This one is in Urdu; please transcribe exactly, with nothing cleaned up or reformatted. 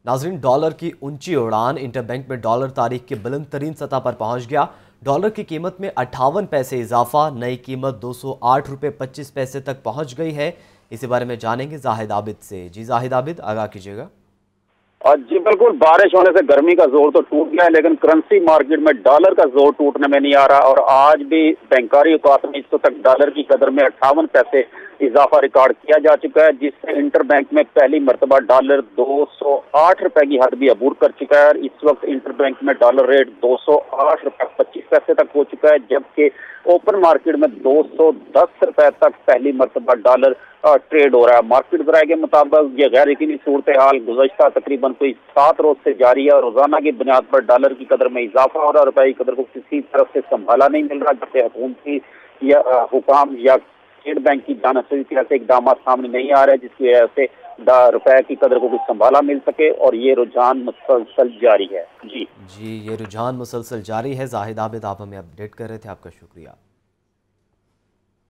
ناظرین، ڈالر کی اونچی اڑان، انٹر بینک میں ڈالر تاریخ کی بلند ترین سطح پر پہنچ گیا۔ ڈالر کی قیمت میں اٹھاون پیسے اضافہ، نئی قیمت دو سو آٹھ روپے پچیس پیسے تک پہنچ گئی ہے۔ اسی بارے میں جانیں گے زاہد عابد سے۔ جی زاہد عابد، آگاہ کیجیے گا۔ جی بالکل، بارش ہونے سے گرمی کا زور تو ٹوٹ گیا ہے، لیکن کرنسی مارکیٹ میں ڈالر کا زور ٹوٹنے میں نہیں آ رہا، اور آج بھی بینکاری اوقات میں اس وقت ڈالر کی قدر میں اٹھاون پیسے اضافہ ریکارڈ کیا جا چکا ہے، جس سے انٹر بینک میں پہلی مرتبہ ڈالر دو سو آٹھ روپے کی حد بھی عبور کر چکا ہے، اور اس وقت انٹر بینک میں ڈالر ریٹ دو سو آٹھ روپے پچیس پیسے تک ہو چکا ہے، جبکہ اوپن مارکیٹ میں دو سو دس روپے تک پہلی مرتبہ ڈالر ٹریڈ ہو رہا ہے۔ مارکیٹ ذرائع کے مطابق یہ غیر یقینی صورتحال گزشتہ تقریباً کوئی سات روز سے جاری ہے، اور روزانہ کی بنیاد پر ڈالر کی قدر میں اضافہ ہو رہا ہے، روپے کی قدر کو کسی طرف سے سنبھالا نہیں مل رہا، جبکہ حکومتی یا حکام یا اسٹیٹ بینک کی جانب سے ایسے اقدامات سامنے نہیں آ رہے جس کی وجہ سے روپے کی قدر کو کچھ سنبھالا مل سکے، اور یہ رجحان مسلسل جاری ہے۔ جی جی یہ رجحان مسلسل جاری ہے۔ زاہد عابد، آپ ہمیں اپڈیٹ کر رہے تھے، آپ کا شکریہ۔